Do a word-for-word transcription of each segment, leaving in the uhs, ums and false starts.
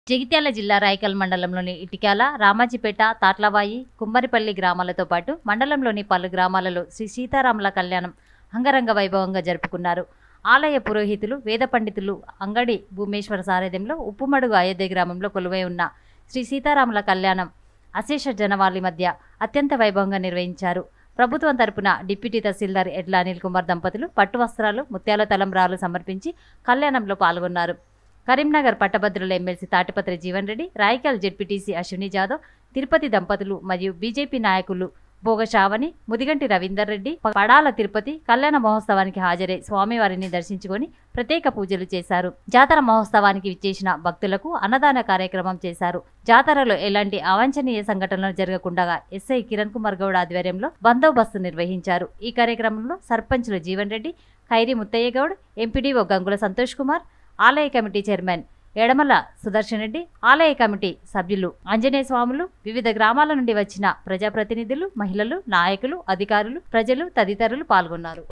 జగిత్యాల జిల్లా రాయకల్ మండలంలోని ఇటిక్యాల, రామాజీపేట, తాట్లవాయి, కుమ్మరిపల్లి గ్రామాలతో పాటు మండలంలోని పలు గ్రామాలలో శ్రీ సీతారాముల కళ్యాణం అంగరంగ వైభవంగా జరుపుకున్నారు. ఆలయ పురోహితులు, వేద పండితులు అంగడి భూమేశ్వర సారథ్యంలో ఉప్పుమడుగు అయోధ్య గ్రామంలో కొలువై ఉన్న శ్రీ సీతారాముల కళ్యాణం అశేష జనవాళి మధ్య అత్యంత వైభవంగా నిర్వహించారు. ప్రభుత్వం తరపున డిప్యూటీ తహసీల్దార్ ఎడ్ల అనిల్ కుమార్ దంపతులు పట్టు వస్త్రాలు, ముత్యాల తలంబ్రాలు సమర్పించి కళ్యాణంలో పాల్గొన్నారు. కరీంనగర్ పట్టభద్రుల ఎమ్మెల్సీ తాటిపత్రి జీవన్ రెడ్డి, రాయకల్ జెడ్పీటీసీ అశ్విని జాదవ్, తిరుపతి దంపతులు మరియు బీజేపీ నాయకులు భోగశావని, ముదిగంటి రవీందర్ రెడ్డి, పడాల తిరుపతి కళ్యాణ మహోత్సవానికి హాజరై స్వామివారిని దర్శించుకొని ప్రత్యేక పూజలు చేశారు. జాతర మహోత్సవానికి విచ్చేసిన భక్తులకు అన్నదాన కార్యక్రమం చేశారు. జాతరలో ఎలాంటి అవాంఛనీయ సంఘటనలు జరగకుండా ఎస్ఐ కిరణ్ కుమార్ గౌడ్ ఆధ్వర్యంలో బందోబస్తు నిర్వహించారు. ఈ కార్యక్రమంలో సర్పంచులు జీవన్ రెడ్డి, ఖైరీ ముత్తయ్య గౌడ్, ఎంపీడీఓ గంగుల సంతోష్ కుమార్, ఆలయ కమిటీ చైర్మన్ ఎడమల సుదర్శన్ రెడ్డి, ఆలయ కమిటీ సభ్యులు ఆంజనేయ స్వాములు, వివిధ గ్రామాల నుండి వచ్చిన ప్రజాప్రతినిధులు, మహిళలు, నాయకులు, అధికారులు, ప్రజలు తదితరులు పాల్గొన్నారు.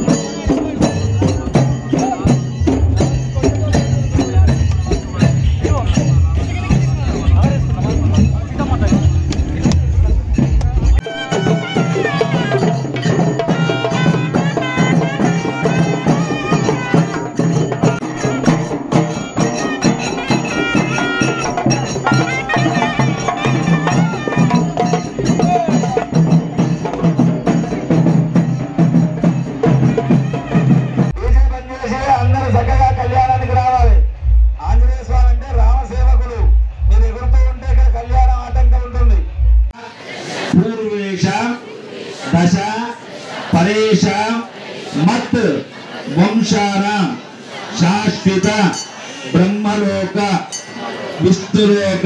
दश परेशां मत वंशानां शाश्वत ब्रह्मलोक विष्णुलोक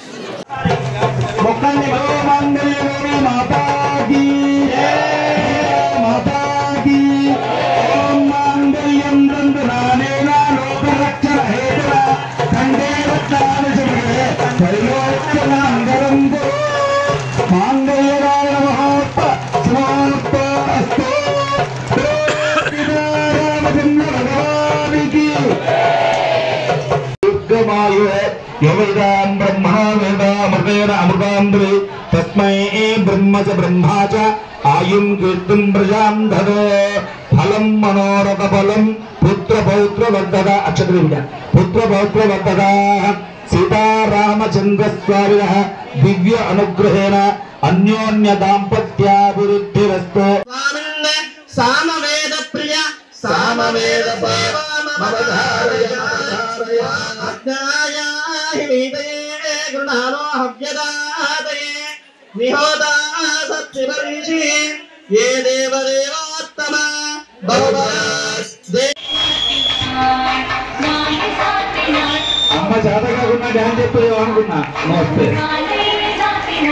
माता की माता की ओम मांगल्यं दंडनानेना लोकरक्षण हेतुना खंडे रत्नान शुभे त्रैलोक्यनांगरं मांगल्यराय ब्रह्मा वेदामृतेन अमृतांद्रे तस्मै ब्रह्म च ब्रह्मा च आयुं कीर्तिं प्रजां ददो फलं मनोरथ फलं पुत्र पौत्र वर्धता अक्षत्रविद पुत्र पौत्र वर्धता सीतारामचंद्र स्वामिनः दिव्य अनुग्रहेण अन्योन्य दाम्पत्याभिवृद्धिरस्तु सामवेद प्रिय सामवेद ममधारय गुणानो हव्यदातये निहोदा सत्यवर्षि ये देवदेवोत्तमा अम्म जातगा गुण ध्यान చెప్పేది అనుకున్నా నమస్తే